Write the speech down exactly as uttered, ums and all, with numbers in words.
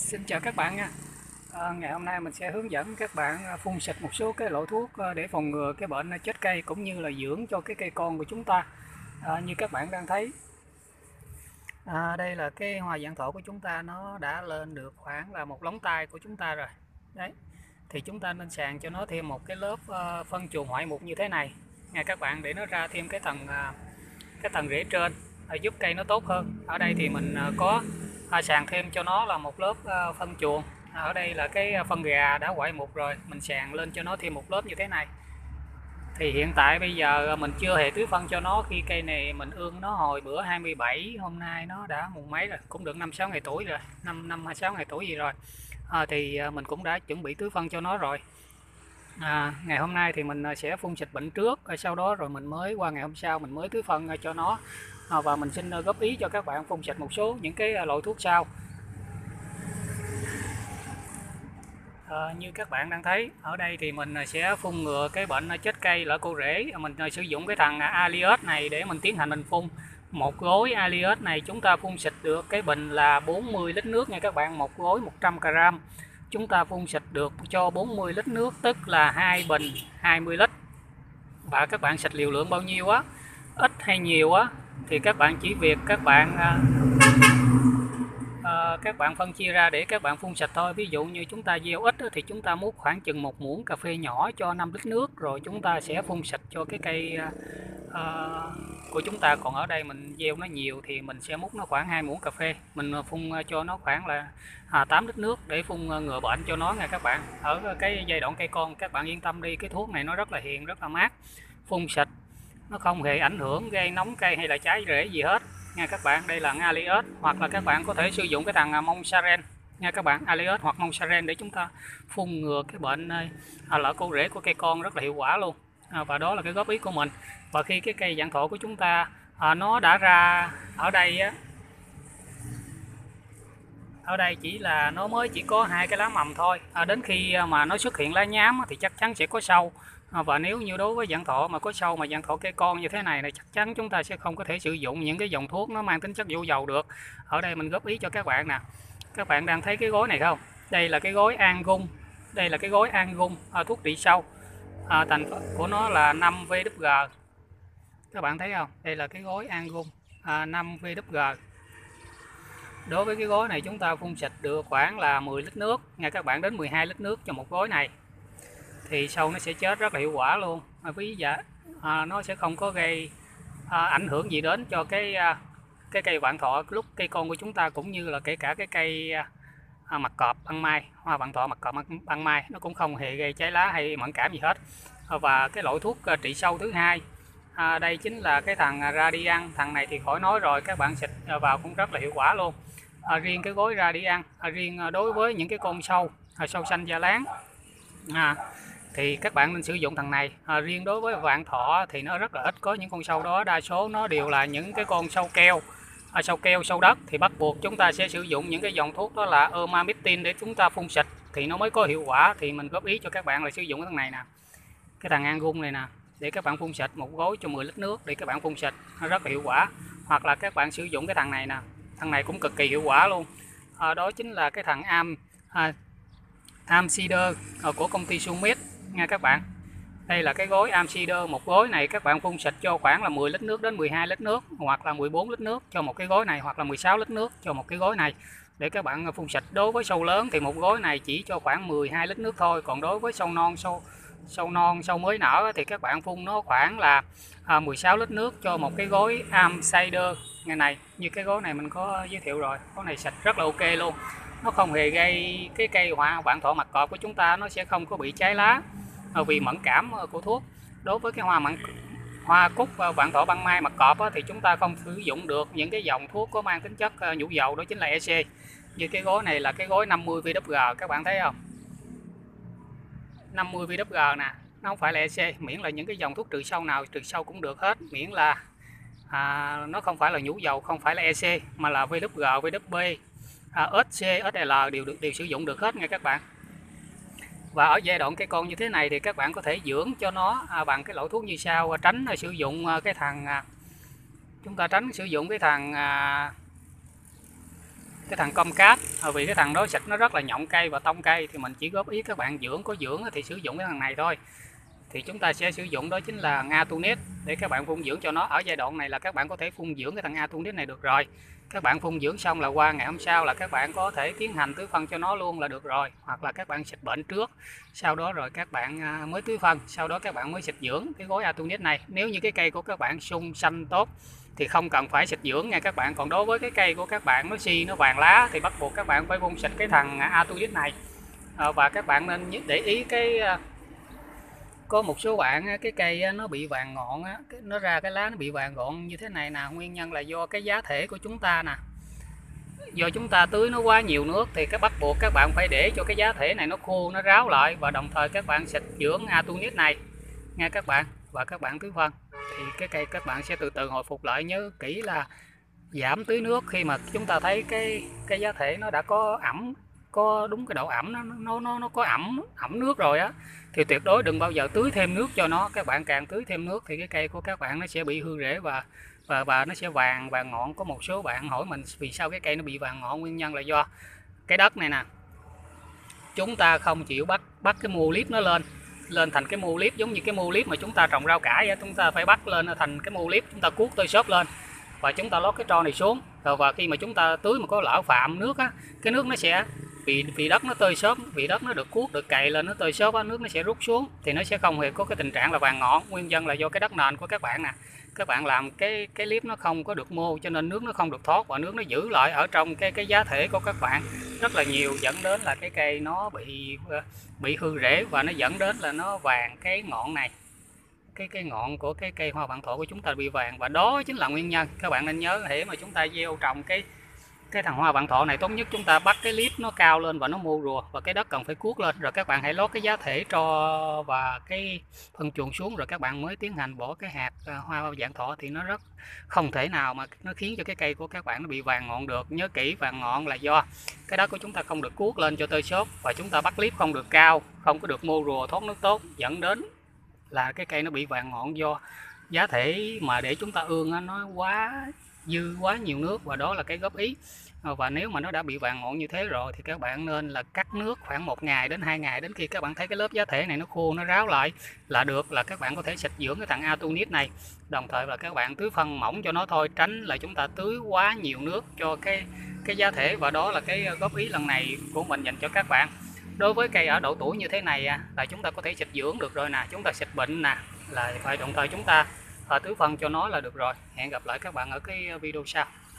Xin chào các bạn nha. À, ngày hôm nay mình sẽ hướng dẫn các bạn phun xịt một số cái loại thuốc để phòng ngừa cái bệnh chết cây cũng như là dưỡng cho cái cây con của chúng ta. À, như các bạn đang thấy, à, đây là cái hoa vạn thọ của chúng ta, nó đã lên được khoảng là một lóng tay của chúng ta rồi. Đấy, thì chúng ta nên sàn cho nó thêm một cái lớp uh, phân chuồng hoại mục như thế này nha các bạn, để nó ra thêm cái tầng uh, cái tầng rễ trên, uh, giúp cây nó tốt hơn. Ở đây thì mình uh, có uh, sàn thêm cho nó là một lớp uh, phân chuồng. Ở đây là cái phân gà đã hoại mục rồi, mình sàn lên cho nó thêm một lớp như thế này. Thì hiện tại bây giờ mình chưa hề tưới phân cho nó, khi cây này mình ương nó hồi bữa hai mươi bảy, hôm nay nó đã mùng mấy rồi, cũng được năm sáu ngày tuổi rồi, năm năm hai sáu ngày tuổi gì rồi. À, thì mình cũng đã chuẩn bị tưới phân cho nó rồi. À, ngày hôm nay thì mình sẽ phun xịt bệnh trước, sau đó rồi mình mới qua ngày hôm sau mình mới tưới phân cho nó. À, và mình xin góp ý cho các bạn phun xịt một số những cái loại thuốc sau. À, như các bạn đang thấy ở đây thì mình sẽ phun ngừa cái bệnh chết cây lở cô rễ. Mình sử dụng cái thằng Aliot này để mình tiến hành mình phun. Một gói Aliot này chúng ta phun xịt được cái bình là bốn mươi lít nước nha các bạn, một gói một trăm gram. Chúng ta phun xịt được cho bốn mươi lít nước, tức là hai bình hai mươi lít. Và các bạn xịt liều lượng bao nhiêu á, ít hay nhiều á, thì các bạn chỉ việc các bạn À, các bạn phân chia ra để các bạn phun xịt thôi. Ví dụ như chúng ta gieo ít thì chúng ta múc khoảng chừng một muỗng cà phê nhỏ cho năm lít nước, rồi chúng ta sẽ phun xịt cho cái cây à, của chúng ta. Còn ở đây mình gieo nó nhiều thì mình sẽ múc nó khoảng hai muỗng cà phê, mình phun cho nó khoảng là à, tám lít nước để phun ngừa bệnh cho nó nha các bạn. Ở cái giai đoạn cây con các bạn yên tâm đi, cái thuốc này nó rất là hiền, rất là mát, phun xịt nó không hề ảnh hưởng gây nóng cây hay là cháy rễ gì hết nha các bạn. Đây là Aliot, hoặc là các bạn có thể sử dụng cái thằng Mongsaren nha các bạn, Aliot hoặc Mongsaren để chúng ta phun ngừa cái bệnh à, lở cô rễ của cây con rất là hiệu quả luôn. À, và đó là cái góp ý của mình. Và khi cái cây vạn thọ của chúng ta à, nó đã ra ở đây á, ở đây chỉ là nó mới chỉ có hai cái lá mầm thôi. À, đến khi mà nó xuất hiện lá nhám thì chắc chắn sẽ có sâu. À, và nếu như đối với vạn thọ mà có sâu mà vạn thọ cây con như thế này này, chắc chắn chúng ta sẽ không có thể sử dụng những cái dòng thuốc nó mang tính chất vô dầu được. Ở đây mình góp ý cho các bạn nè. Các bạn đang thấy cái gói này không? Đây là cái gói Angung. Đây là cái gói Angung à, thuốc trị sâu. À, thành của nó là năm vê kép giê. Các bạn thấy không? Đây là cái gói Angung à, năm vê kép giê. Đối với cái gói này chúng ta phun xịt được khoảng là mười lít nước nha các bạn, đến mười hai lít nước cho một gói này. Thì sâu nó sẽ chết rất là hiệu quả luôn. À, ví dụ à, nó sẽ không có gây à, ảnh hưởng gì đến cho cái à, cái cây vạn thọ lúc cây con của chúng ta, cũng như là kể cả cái cây à, mặt cọp ăn mai, hoa vạn thọ mặt cọp ăn mai, nó cũng không hề gây cháy lá hay mẫn cảm gì hết. À, và cái loại thuốc à, trị sâu thứ hai, à, đây chính là cái thằng Radian. Thằng này thì khỏi nói rồi, các bạn xịt vào cũng rất là hiệu quả luôn. À, riêng cái gói Radian, à, riêng đối với những cái con sâu à, sâu xanh da láng à, thì các bạn nên sử dụng thằng này. À, riêng đối với vạn thọ thì nó rất là ít có những con sâu đó, đa số nó đều là những cái con sâu keo, à, sâu keo, sâu đất, thì bắt buộc chúng ta sẽ sử dụng những cái dòng thuốc đó là Emamectin để chúng ta phun xịt thì nó mới có hiệu quả. Thì mình góp ý cho các bạn là sử dụng cái thằng này nè, cái thằng Angung này nè, để các bạn phun xịt một gói cho mười lít nước để các bạn phun xịt, nó rất là hiệu quả. Hoặc là các bạn sử dụng cái thằng này nè, thằng này cũng cực kỳ hiệu quả luôn. À, đó chính là cái thằng Am à, Amcider của công ty Summit nha các bạn. Đây là cái gói Amcider, một gói này các bạn phun xịt cho khoảng là mười lít nước đến mười hai lít nước, hoặc là mười bốn lít nước cho một cái gói này, hoặc là mười sáu lít nước cho một cái gói này để các bạn phun xịt. Đối với sâu lớn thì một gói này chỉ cho khoảng mười hai lít nước thôi, còn đối với sâu non, sâu sâu non, sâu mới nở thì các bạn phun nó khoảng là à, mười sáu lít nước cho một cái gói Amcider ngày này. Như cái gói này mình có giới thiệu rồi, gói này xịt rất là ok luôn, nó không hề gây cái cây hoa vạn thọ mặt cọp của chúng ta nó sẽ không có bị cháy lá vì mẫn cảm của thuốc. Đối với cái hoa mận hoa cúc vạn thọ băng mai mặt cọp thì chúng ta không sử dụng được những cái dòng thuốc có mang tính chất nhũ dầu, đó chính là e xê. Như cái gói này là cái gói năm mươi vê kép giê, các bạn thấy không, năm mươi vê kép giê nè, nó không phải là e xê. Miễn là những cái dòng thuốc trừ sâu nào trừ sâu cũng được hết, miễn là à, nó không phải là nhũ dầu, không phải là e xê, mà là vê kép giê, vê kép bê, à, ét xê, ét lờ đều được đều sử dụng được hết nha các bạn. Và ở giai đoạn cây con như thế này thì các bạn có thể dưỡng cho nó à, bằng cái loại thuốc như sau. Tránh sử dụng cái thằng à, chúng ta tránh sử dụng cái thằng à, cái thằng Comcast, vì cái thằng đó xịt nó rất là nhọn cây và tông cây, thì mình chỉ góp ý các bạn dưỡng có dưỡng thì sử dụng cái thằng này thôi. Thì chúng ta sẽ sử dụng đó chính là Atunet để các bạn phun dưỡng cho nó. Ở giai đoạn này là các bạn có thể phun dưỡng cái thằng Atunet này được rồi. Các bạn phun dưỡng xong là qua ngày hôm sau là các bạn có thể tiến hành tưới phân cho nó luôn là được rồi, hoặc là các bạn xịt bệnh trước, sau đó rồi các bạn mới tưới phân, sau đó các bạn mới xịt dưỡng cái gói Atunet này. Nếu như cái cây của các bạn sung xanh tốt thì không cần phải xịt dưỡng nha các bạn. Còn đối với cái cây của các bạn nó si nó vàng lá thì bắt buộc các bạn phải phun xịt cái thằng Atunet này. À, và các bạn nên để ý cái có một số bạn cái cây nó bị vàng ngọn, nó ra cái lá nó bị vàng ngọn như thế này nè, nguyên nhân là do cái giá thể của chúng ta nè, do chúng ta tưới nó quá nhiều nước thì cái bắt buộc các bạn phải để cho cái giá thể này nó khô, nó ráo lại, và đồng thời các bạn xịt dưỡng Atunet này nha các bạn, và các bạn tưới phân thì cái cây các bạn sẽ từ từ hồi phục lại. Nhớ kỹ là giảm tưới nước khi mà chúng ta thấy cái cái giá thể nó đã có ẩm, có đúng cái độ ẩm, nó nó nó nó có ẩm ẩm nước rồi á, thì tuyệt đối đừng bao giờ tưới thêm nước cho nó. Các bạn càng tưới thêm nước thì cái cây của các bạn nó sẽ bị hư rễ và và và nó sẽ vàng vàng ngọn. Có một số bạn hỏi mình vì sao cái cây nó bị vàng ngọn, nguyên nhân là do cái đất này nè, chúng ta không chịu bắt bắt cái mô líp nó lên lên thành cái mô líp giống như cái mô líp mà chúng ta trồng rau cải vậy. Chúng ta phải bắt lên thành cái mô líp, chúng ta cuốc tơi xốp lên và chúng ta lót cái tro này xuống, rồi và khi mà chúng ta tưới mà có lỡ phạm nước á, cái nước nó sẽ vì vì đất nó tơi xốp, vì đất nó được cuốc được cày lên nó tơi xốp á, nước nó sẽ rút xuống thì nó sẽ không hề có cái tình trạng là vàng ngọn. Nguyên nhân là do cái đất nền của các bạn nè, các bạn làm cái cái clip nó không có được mô, cho nên nước nó không được thoát và nước nó giữ lại ở trong cái cái giá thể của các bạn rất là nhiều, dẫn đến là cái cây nó bị bị hư rễ và nó dẫn đến là nó vàng cái ngọn này, cái cái ngọn của cái cây hoa vạn thọ của chúng ta bị vàng. Và đó chính là nguyên nhân. Các bạn nên nhớ để mà chúng ta gieo trồng cái cái thằng hoa vạn thọ này, tốt nhất chúng ta bắt cái clip nó cao lên và nó mô rùa, và cái đất cần phải cuốc lên, rồi các bạn hãy lót cái giá thể tro và cái phân chuồng xuống, rồi các bạn mới tiến hành bỏ cái hạt hoa vạn thọ. Thì nó rất không thể nào mà nó khiến cho cái cây của các bạn nó bị vàng ngọn được. Nhớ kỹ, vàng ngọn là do cái đất của chúng ta không được cuốc lên cho tơi xốp, và chúng ta bắt clip không được cao, không có được mô rùa thoát nước tốt, dẫn đến là cái cây nó bị vàng ngọn do giá thể mà để chúng ta ương nó quá dư quá nhiều nước, và đó là cái góp ý. Và nếu mà nó đã bị vàng ngọn như thế rồi thì các bạn nên là cắt nước khoảng một ngày đến hai ngày, đến khi các bạn thấy cái lớp giá thể này nó khô, nó ráo lại là được, là các bạn có thể xịt dưỡng cái thằng Atunet này. Đồng thời là các bạn tưới phân mỏng cho nó thôi, tránh là chúng ta tưới quá nhiều nước cho cái cái giá thể. Và đó là cái góp ý lần này của mình dành cho các bạn. Đối với cây ở độ tuổi như thế này là chúng ta có thể xịt dưỡng được rồi nè, chúng ta xịt bệnh nè, là phải đồng thời chúng ta tưới phân cho nó là được rồi. Hẹn gặp lại các bạn ở cái video sau.